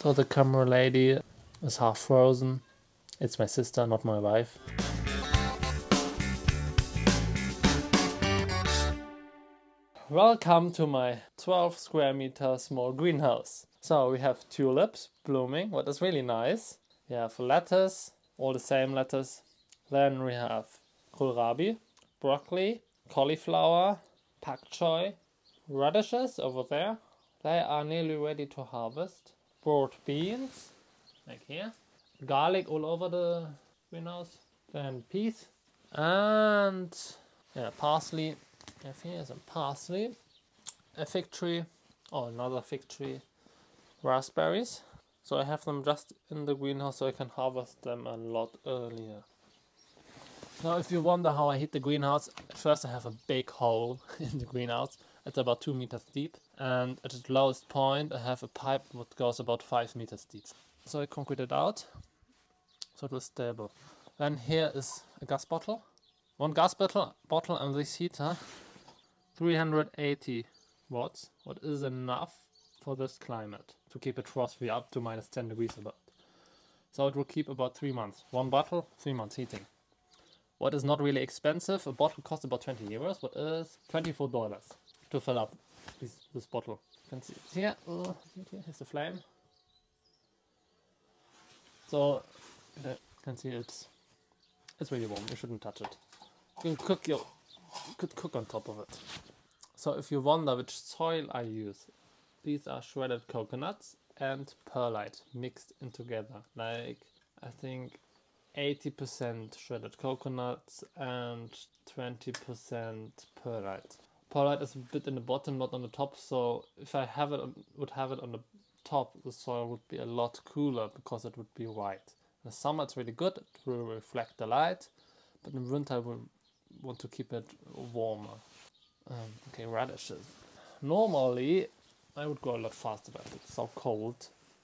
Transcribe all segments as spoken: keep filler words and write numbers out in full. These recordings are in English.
So the camera lady is half frozen. It's my sister, not my wife. Welcome to my twelve square meter small greenhouse. So we have tulips blooming, what is really nice. We have lettuce, all the same lettuce. Then we have kohlrabi, broccoli, cauliflower, pak choi, radishes over there. They are nearly ready to harvest. Broad beans, like here. Garlic all over the greenhouse. Then peas. And yeah, parsley. I think there's some parsley. A fig tree. Oh, another fig tree. Raspberries. So I have them just in the greenhouse so I can harvest them a lot earlier. Now if you wonder how I heat the greenhouse, at first I have a big hole in the greenhouse. It's about two meters deep, and at its lowest point I have a pipe that goes about five meters deep. So I concrete it out so it will stable. Then here is a gas bottle. One gas bottle, bottle and this heater, three hundred eighty watts, what is enough for this climate to keep it frost free up to minus ten degrees about. So it will keep about three months. One bottle, three months heating. What is not really expensive, a bottle costs about twenty euros, what is twenty-four dollars to fill up this, this bottle. You can see it here, uh, here's the flame. So you can see it's, it's really warm, you shouldn't touch it. You can cook your, you could cook on top of it. So if you wonder which soil I use, these are shredded coconuts and perlite mixed in together. Like I think eighty percent shredded coconuts and twenty percent perlite. Perlite is a bit in the bottom, not on the top, so if I have it on, would have it on the top, the soil would be a lot cooler because it would be white. In the summer it's really good, it will reflect the light, but in winter I will want to keep it warmer. Um, okay, radishes. Normally I would go a lot faster, but it's so cold.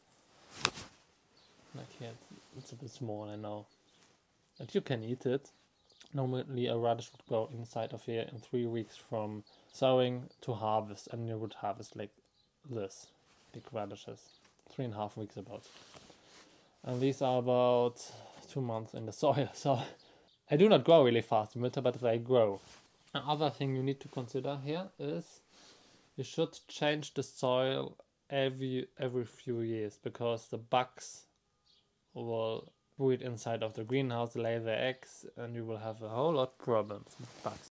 Like here, it's, it's a bit small, I know. And you can eat it. Normally a radish would go inside of here in three weeks from sowing to harvest, and you would harvest like this, big radishes. Three and a half weeks about. And these are about two months in the soil, so I do not grow really fast in winter, but they grow. Another thing you need to consider here is you should change the soil every every few years, because the bugs will breed inside of the greenhouse, lay their eggs, and you will have a whole lot of problems with bugs.